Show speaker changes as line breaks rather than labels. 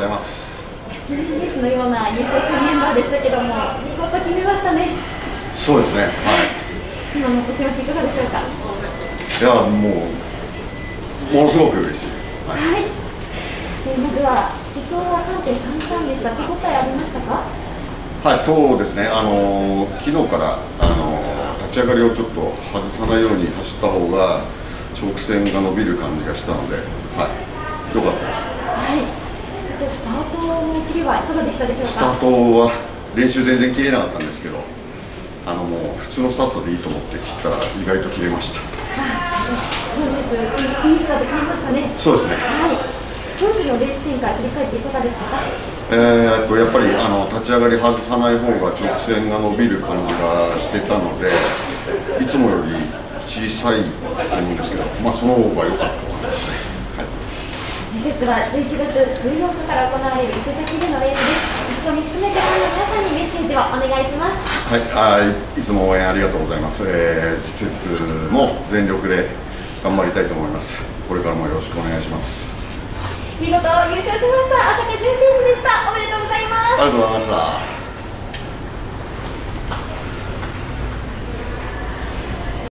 ざいます。
記念レースのような優勝するメンバーでしたけども、見事決めましたね。
そうですね。はい。
今のお気持ちいかがでしょうか。
いや、ものすごく嬉しいです。
はい。まずは地走は3.33でした。手応えありましたか。
はい、そうですね。昨日から立ち上がりをちょっと外さないように走った方が直線が伸びる感じがしたので、はい、良かったです。
はい。スタートの切りはいかがでしたでしょうか。
スタートは練習全然切れなかったんですけど、もう普通のスタートでいいと思って切ったら意外と切れました。
本日いいスタート切りましたね。
そうですね。
はい。当時のレース展開振り返っていかがでしたか。
やっぱり立ち上がり外さない方が直線が伸びる感じがしてたので、いつもより小さいと思うんですけど、その方が良かったと思いますね。
次節は11月14日から行われる伊勢崎でのレースです。意気込み含めてファンの皆さんにメッセージをお願いします。
はい、いつも応援ありがとうございます。次節も全力で頑張りたいと思います。これからもよろしくお願いします。
見事優勝しました浅香純選手でした。おめでとうございます。
ありがとうございました。